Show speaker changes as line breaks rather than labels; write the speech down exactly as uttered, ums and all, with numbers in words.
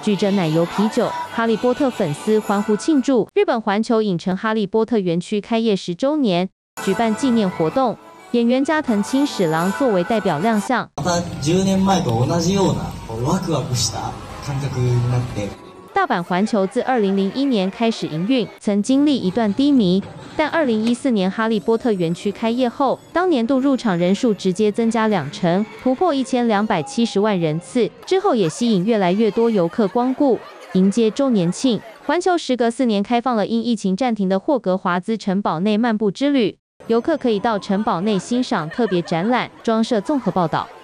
举着奶油啤酒，哈利波特粉丝欢呼庆祝。日本环球影城哈利波特园区开业十周年，举办纪念活动，演员加藤清史郎作为代表亮相。
またじゅうねんまえと同じようなワクワクした感覚になって。
大阪环球自二零零一年开始营运，曾经历一段低迷，但二零一四年哈利波特园区开业后，当年度入场人数直接增加两成，突破一千两百七十万人次。之后也吸引越来越多游客光顾，迎接周年庆。环球时隔四年开放了因疫情暂停的霍格华兹城堡内漫步之旅，游客可以到城堡内欣赏特别展览。装设综合报道。